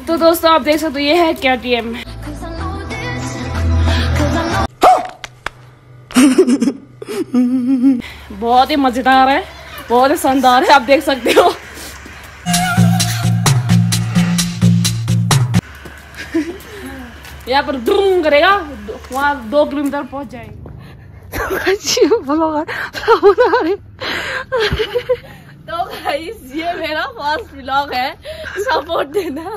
तो दोस्तों आप देख सकते हो ये है KTM। बहुत ही मजेदार है, बहुत ही शानदार है, आप देख सकते हो। यहाँ पर डूम करेगा, वहाँ 2 किलोमीटर पहुंच जाएंगे। तो गाइस ये मेरा फर्स्ट व्लॉग है, सपोर्ट देना।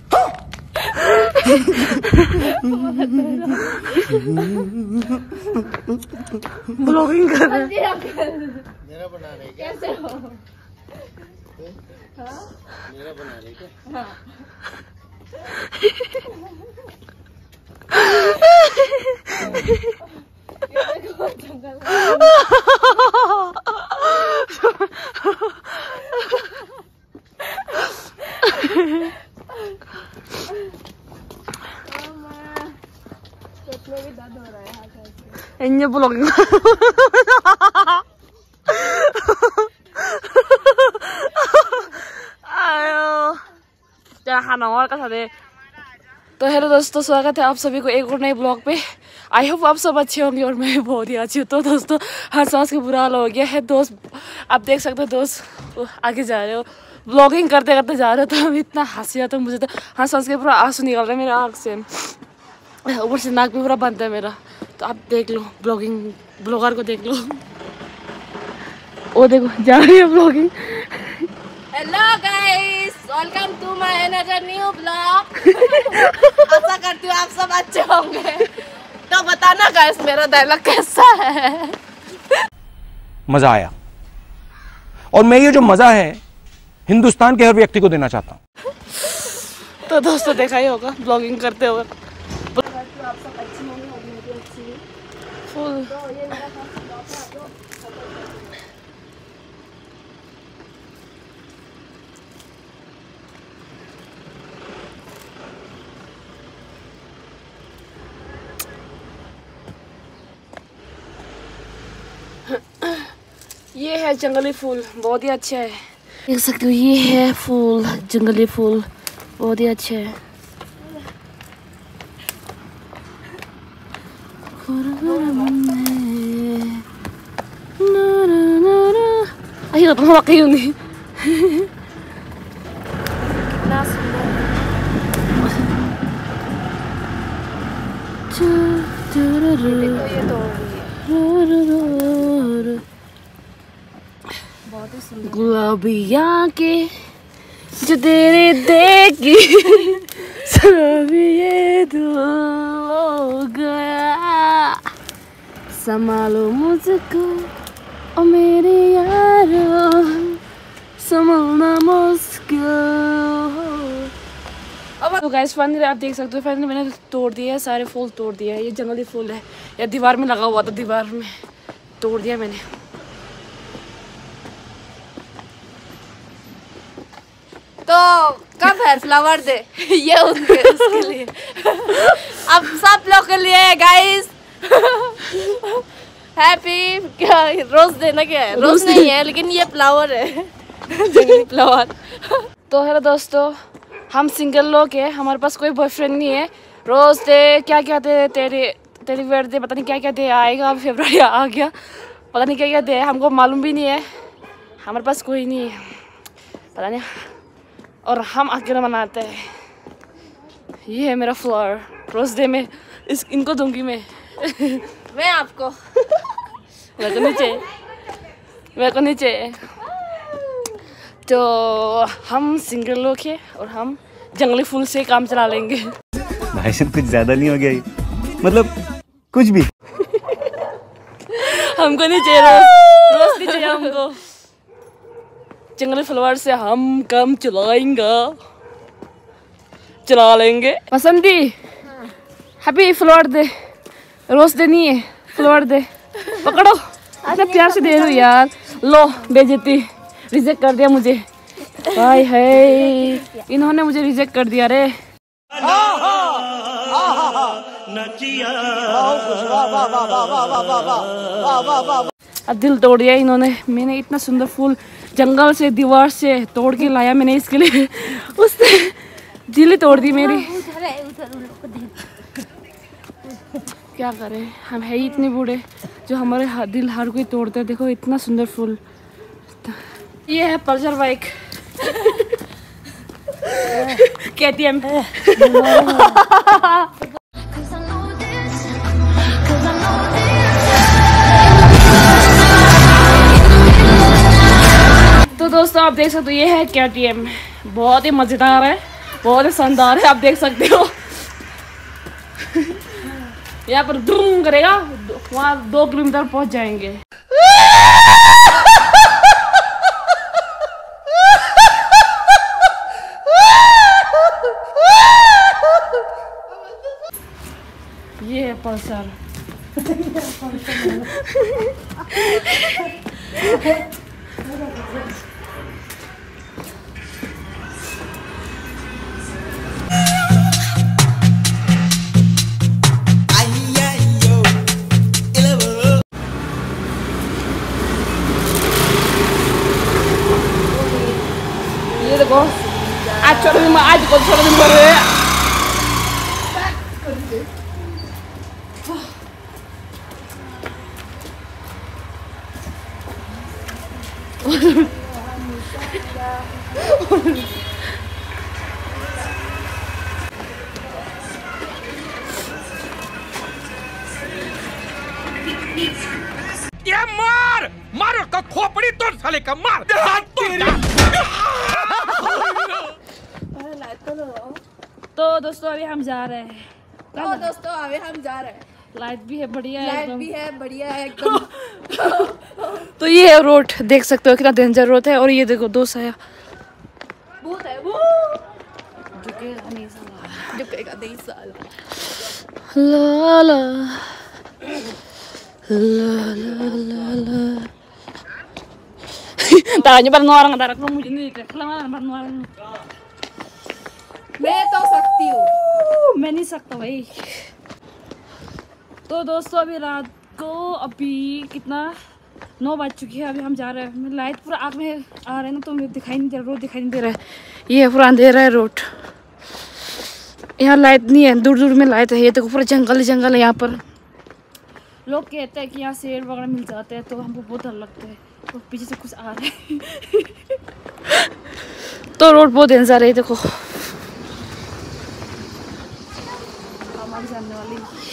ब्लॉगिंग कर रहे हैं। मेरा बना रहे क्या? कैसे हो? मेरा बना रहे क्या? हाँ। Ini vlogging. Ayo, jangan nongol ke sana. तो हेलो दोस्तों, स्वागत है आप सभी को एक और नए ब्लॉग पे। आई होप आप सब अच्छे होंगे और मैं बहुत ही अच्छी हूँ। तो दोस्तों हर सांस का बुरा हाल हो गया है दोस्त, आप देख सकते हो दोस्त आगे जा रहे हो, ब्लॉगिंग करते करते जा रहे हो। तो इतना हंसी आता है मुझे, तो हर सांस के पूरा आंसू निकल रहा है मेरे आँख से, ऊपर से नाक भी पूरा बंद है मेरा। तो आप देख लो, ब्लॉगर को देख लो, वो देखो जा रही है blogging. Hello guys, welcome to my another new blog. आशा करती हूँ आप सब अच्छे होंगे। तो बताना गाइस मेरा डायलॉग कैसा है। मजा आया, और मैं ये जो मजा है हिंदुस्तान के हर व्यक्ति को देना चाहता हूँ। तो दोस्तों देखा ही होगा ब्लॉगिंग करते हुए। आप सब अच्छी होंगे और मैं भी अच्छी हूँ फुल। तो ये मेरा फर्स्ट ब्लॉग है, आप लोग ये है जंगली फूल, बहुत ही अच्छा है, देख सकते हो। ये है फूल, जंगली फूल, बहुत ही अच्छा है। ayo tuh pakai ini. Kiतना सुंदर। गुलाबी आंखें जो तेरे देखी सब ये हो गया, संभालो मुझको ओ मेरे यारो, संभालना मुझको। तो गाइस फाइनली आप देख सकते हो, फाइनली मैंने तोड़ दिया है, सारे फूल तोड़ दिए हैं। ये जंगली फूल है, या दीवार में लगा हुआ था, दीवार में तोड़ दिया मैंने। तो कब है फ्लावर डे? ये उसके लिए अब सब लोग के लिए गाइस हैप्पी रोज डे ना, क्या है रोज नहीं है लेकिन ये फ्लावर है, जंगली फ्लावर। तो हेलो दोस्तों, हम सिंगल लोग हैं, हमारे पास कोई बॉयफ्रेंड नहीं है। रोज डे क्या क्या दे, तेरी बर्थडे पता नहीं क्या क्या डे आएगा, फरवरी आ गया, पता नहीं क्या क्या डे, हमको मालूम भी नहीं है, हमारे पास कोई नहीं है, पता नहीं, और हम अकेले मनाते हैं। ये है मेरा फ्लावर, रोज डे में इनको दूंगी मैं। मैं आपको मेरे को नीचे। तो हम सिंगल लोग हैं और हम जंगली फूल से काम चला लेंगे। भाषण कुछ ज्यादा नहीं हो गया ये? मतलब कुछ भी हमको नहीं चाहिए, रोज नहीं चाहिए हमको। जंगली फ्लावर से हम काम चला लेंगे। Basanti happy flower day, rose day नहीं है, फ्लावर डे। पकड़ो, इतना प्यार से दे रही यार। लो बेइज्जती, रिजेक्ट कर दिया मुझे। हाय हाय, इन्होंने मुझे रिजेक्ट कर दिया रे। अब दिल तोड़ दिया इन्होंने। मैंने इतना सुंदर फूल जंगल से, दीवार से तोड़ के लाया मैंने इसके लिए, उसने दिल ही तोड़ दी मेरी। उधर है, उधर उन लोग को देख। क्या करें, हम है ही इतने बूढ़े जो हमारे दिल हर कोई तोड़ते हैं। देखो इतना सुंदर फूल। ये है पल्सर बाइक KTM। तो दोस्तों आप देख सकते हो, ये है KTM। बहुत ही मजेदार है, बहुत ही शानदार है। आप देख सकते हो यहाँ पर धूम करेगा, वहाँ 2 किलोमीटर पहुंच जाएंगे। ये है पल्सर। ये देखो आज छोटे दिन, आज को छोटे दिन कर रहे हैं। ये मार मार उसका खोपड़ी तोड़ साले का, मार हाथ तो दोस्तों अभी हम जा रहे हैं। तो दोस्तों अभी हम जा रहे हैं। लाइट भी है बढ़िया है, लाइट भी है बढ़िया है एकदम। तो ये है रोड, देख सकते हो कितना डेंजर रोड है। और ये देखो 2 साया बहुत है वो, झुकेगा नहीं साला, झुकेगा नहीं साला। ला ला ला ला ला। Tanya bareng orang antara kamu ini kelemahan bareng orang. मैं तो सकती हूँ। मैं नहीं सकता भाई। तो दोस्तों अभी रात को अभी कितना 9 बज चुकी है। अभी हम जा रहे हैं। लाइट पूरा आग में आ रहा है ना, तो मुझे दिखाई नहीं दे रहा, रोड दिखाई नहीं दे रहा है। ये पूरा अंधेरा है रोड, यहाँ लाइट नहीं है, दूर दूर में लाइट है। ये देखो पूरा जंगल ही जंगल है यहाँ पर। लोग कहते हैं कि यहाँ शेर वगैरह मिल जाते हैं, तो हमको बहुत डर लगता है। तो पीछे से कुछ आ रहा है तो रोड बहुत डेंजर है। देखो हमारी जाने वाली।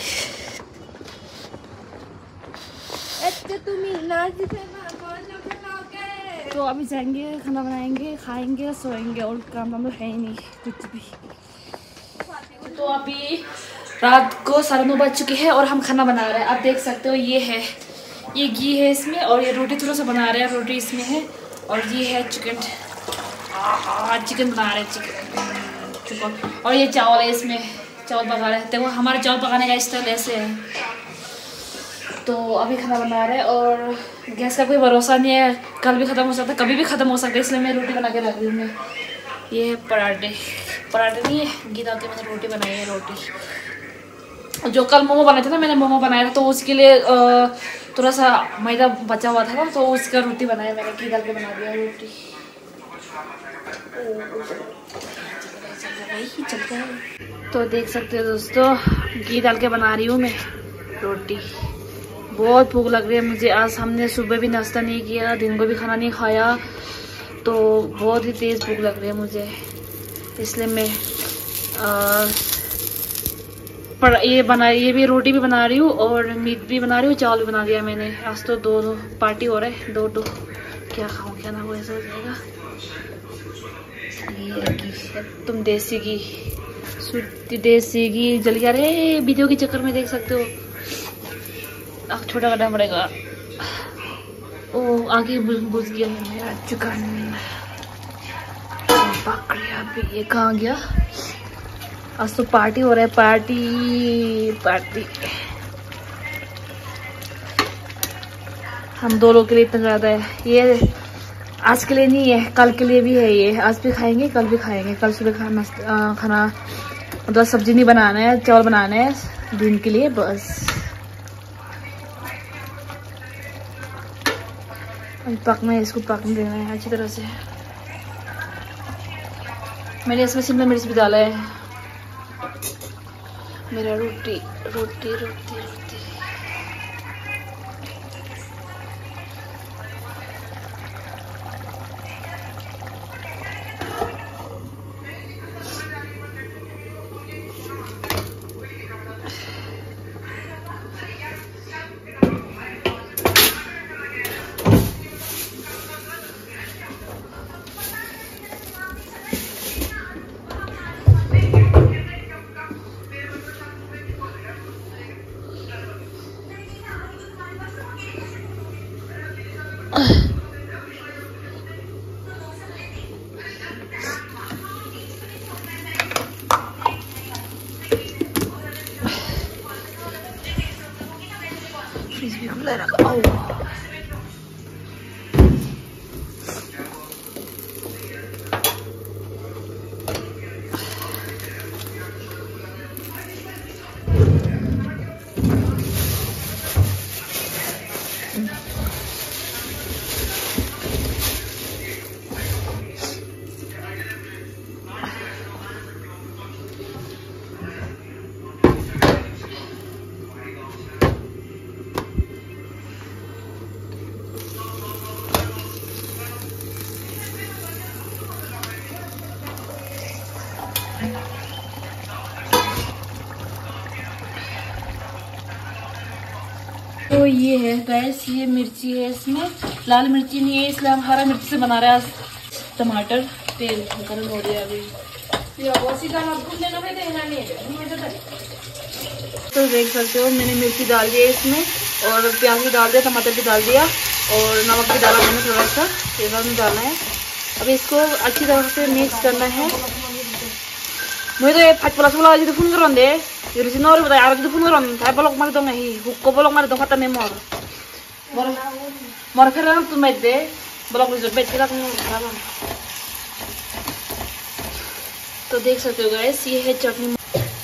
तो अभी जाएंगे, खाना बनाएंगे, खाएंगे, सोएंगे, और काम हम है ही नहीं कुछ भी। तो अभी रात को 9:30 बज चुकी है और हम खाना बना रहे हैं। आप देख सकते हो ये है, ये घी है इसमें, और ये रोटी थोड़ा सा बना रहे हैं, रोटी इसमें है। और ये है चिकन, चिकन बना रहे हैं, चिकन। और ये चावल है, इसमें चावल पका रहे हैं। देखो हमारे चावल पकाने का स्टाइल ऐसे है। तो अभी खाना बना रहे हैं, और गैस का कोई भरोसा नहीं है, कल भी ख़त्म हो सकता है, कभी भी ख़त्म हो सकता है, इसलिए मैं रोटी बना के रख रही हूँ। मैं ये है पराठे नहीं है, घी डाल के मैंने रोटी बनाई है। रोटी जो कल मोमो बनाए थे ना, मैंने मोमो बनाया था, तो उसके लिए थोड़ा सा मैदा बचा हुआ था ना, तो उसका रोटी बनाया मैंने, घी डाल के बना दिया रोटी। तो देख सकते हो दोस्तों, घी डाल के बना रही हूँ मैं रोटी। बहुत भूख लग रही है मुझे। आज हमने सुबह भी नाश्ता नहीं किया, दिन को भी खाना नहीं खाया, तो बहुत ही तेज़ भूख लग रही है मुझे, इसलिए मैं ये भी रोटी भी बना रही हूँ, और मीट भी बना रही हूँ, चावल भी बना दिया मैंने। आज तो 2 पार्टी हो रहा है, 2 क्या खाऊँ क्या ना हो, ऐसा हो जाएगा। ये तुम देसी घी, देसी घी जल गया रे वीडियो के चक्कर में, देख सकते हो। अब छोटा करना पड़ेगा। ओ आगे बुझ गया मेरा चिकन। बकरिया भी ये कहाँ गया? आज तो पार्टी हो रहा है, पार्टी। हम 2 लोग के लिए इतना ज़्यादा है। ये आज के लिए नहीं है, कल के लिए भी है। ये आज भी खाएंगे, कल भी खाएंगे। कल सुबह खाना मतलब सब्जी नहीं बनाना है, चावल बनाना है दिन के लिए बस। अभी पकना है, इसको पकने देना है अच्छी तरह से। मैंने इसमें शिमला मिर्च भी डाला है। मेरा रोटी रोटी रोटी रोटी फ्रिज भी खुला रखा। तो ये है गैस, ये मिर्ची है, इसमें लाल मिर्ची नहीं है इसलिए हम हरा मिर्ची से बना रहे हैं आज। टमाटर, तेल गर्म हो गया अभी। तो देख सकते हो मैंने मिर्ची डाल दिया इसमें, और प्याज भी डाल दिया, टमाटर भी डाल दिया, और नमक भी डाला मैंने थोड़ा सा, तेल में डालना है। अब इसको अच्छी तरह से मिक्स करना है। मुझे तो ये फट प्लस वाला जो फोन करो दे Yuri sinor ba tayo arag dufun ron tayo balok mag dong hi hukko balok mar dong kata memor mor kharan tu med de balok जो बेच के रखना है। तो देख सकते हो गाइस ये है चटनी।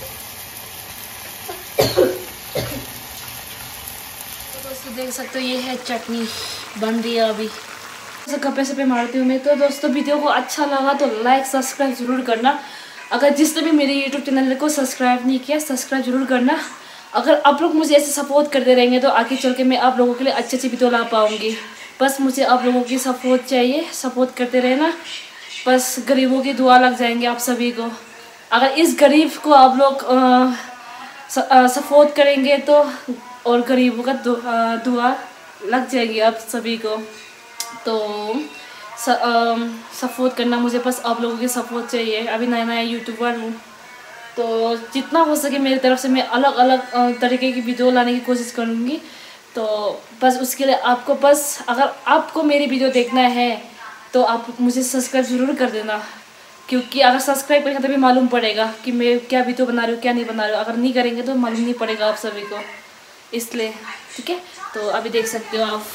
दोस्तों देख सकते हो ये है चटनी बन रही है अभी। कपड़े से पे मारती हूँ मैं। तो दोस्तों वीडियो को अच्छा लगा तो लाइक सब्सक्राइब जरूर करना। अगर जिसने भी मेरे YouTube चैनल को सब्सक्राइब नहीं किया सब्सक्राइब जरूर करना। अगर आप लोग मुझे ऐसे सपोर्ट करते रहेंगे तो आगे चल के मैं आप लोगों के लिए अच्छी अच्छी वीडियो ला पाऊँगी। बस मुझे आप लोगों की सपोर्ट चाहिए, सपोर्ट करते रहना। बस गरीबों की दुआ लग जाएंगे आप सभी को। अगर इस गरीब को आप लोग सपोर्ट करेंगे तो और गरीबों का दुआ लग जाएगी आप सभी को। तो सपोर्ट करना मुझे, बस आप लोगों की सपोर्ट चाहिए। अभी नया नया यूट्यूबर हूँ तो जितना हो सके मेरी तरफ से मैं अलग अलग तरीके की वीडियो लाने की कोशिश करूँगी। तो बस उसके लिए आपको बस अगर आपको मेरी वीडियो देखना है तो आप मुझे सब्सक्राइब ज़रूर कर देना, क्योंकि अगर सब्सक्राइब करेंगे तभी मालूम पड़ेगा कि मैं क्या वीडियो बना रही हूँ क्या नहीं बना रही हूँ। अगर नहीं करेंगे तो मालूम नहीं पड़ेगा आप सभी को, इसलिए ठीक है। तो अभी देख सकते हो आप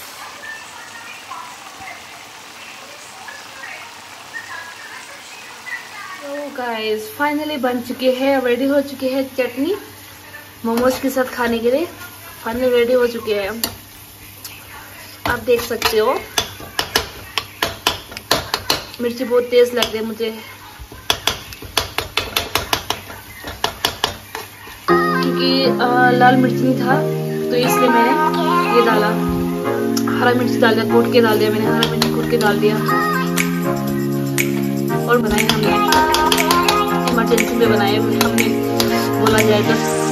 गाइस फाइनली बन चुके हैं, रेडी हो चुके हैं चटनी मोमोज के साथ खाने के लिए। फाइनली रेडी हो चुके हैं, आप देख सकते हो। मिर्ची बहुत तेज लग रही है मुझे, क्योंकि लाल मिर्च नहीं था तो इसलिए मैंने ये डाला, हरा मिर्च डाल दिया, कूट के डाल दिया मैंने, हरा मिर्च कूट के डाल दिया। और बनाए हमने इमरजेंसी में बनाए, हमने बोला जाए तो